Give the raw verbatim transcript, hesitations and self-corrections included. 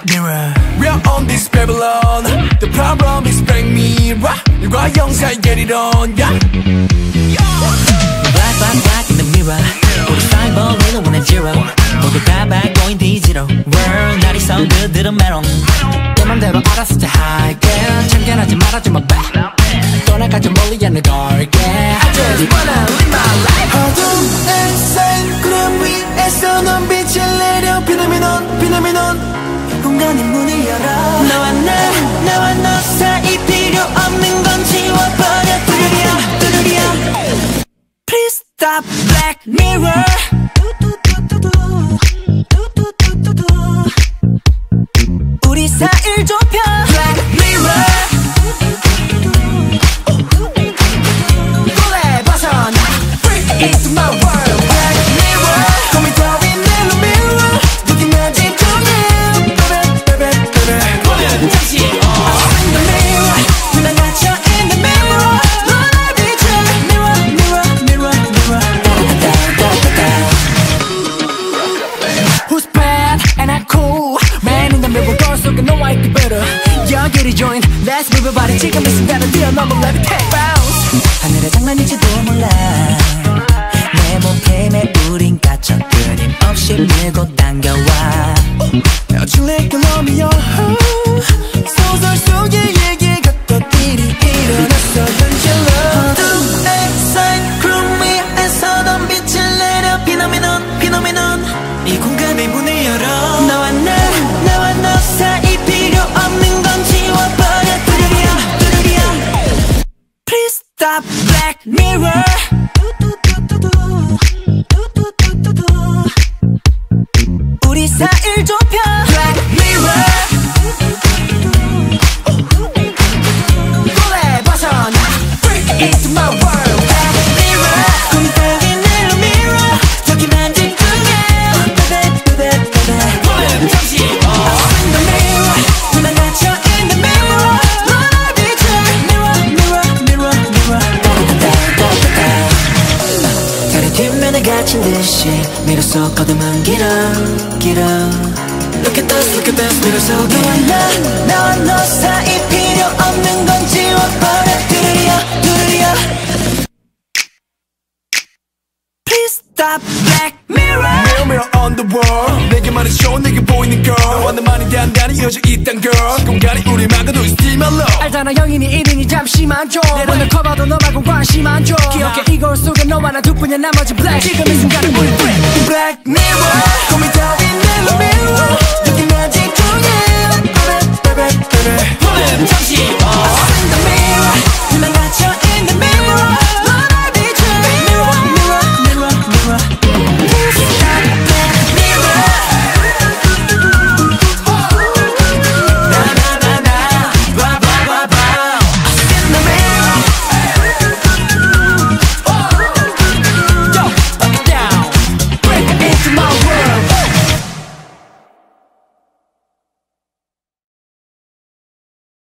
mirror. We're on this Babylon. The problem is Black Mirror. 일과 영사이 get it on, yeah. Black, black, black in the mirror. 우리 사이버 little one and zero. 모두 다 bad going digital. World 날이 so good 들은 메롱. 내 맘대로 알아서 잘 할게. 참견하지 말아줘 my back. 떠나가 좀 멀리 않는 걸게. I just wanna live my life. 어둠의 산 구름 위에서 넌 빛을 내려 피노미논 피노미논. 공간의 문을 열어. 너와 나 나와 너 사이 필요 없는 건 지워버려. 뚜루리야 뚜루리야. Please stop Black Mirror. 우리 사이를 좁혀. Black Mirror. 꿀에 벗어나. Freak into my world. Black Mirror. Call me Darwin in the mirror. 느끼면 집중해. Baby, baby, baby. 잠시 In the mirror. 난 갇혀 in the mirror. 너를 비춰. Mirror, mirror, mirror, mirror. Who's bad and I cool? Man in the mirror, girl 속에 너와 있기 better. 여기를 join. Let's move your body. 지금 이 순간을 뛰어넘어 levitate bounce. 하늘의 장난일지도 몰라. 내 몸캠에 우린 갇혀 끊임없이 밀고 당겨와. Actually, you love me, oh. 소설 속의 얘기 같던 일이 일어났어, 현실로. 어둠의 산 구름 위에서 넌 빛을 내려. 피노미논 피노미논. 이 공간의 문을 열어. 너와 나 나와 너 사이 필요 없는 건 지워버려. 뚜루리야 뚜루리야. Please stop Black Mirror. 우리 사이를 좁혀. Black Mirror. 꿀에 벗어나. Freak into my world. Black Mirror. 공백이 내 mirror. 저기만 집중해. Baby baby baby. 잠시 In the mirror. 난 갇혀 in the mirror. 너를 비춰. Mirror mirror mirror mirror. 다리 뒷면에 갇힌 듯이 미로 속 어둠은 길어 길어. Look at this look at this 미로 속에 너와 나 나와 너 사이 필요 없는 건 지워버려. 뚜루리야 뚜루리야. Please stop Black Mirror. Mirror mirror on the wall. 내게만 해줘 내게 보이는 girl. 너와 나만이 단단히 이어져 있단 girl. 공간이 우리 막아도 it's still my love. 알잖아 영인이 일인이 잠시만 줘. 오늘 커봐도 너 말고 관심 안 줘. 기억해 이걸 속에 너와 나 둘뿐이야 나머지 black. 지금 이 순간은 우리 free. Black Mirror.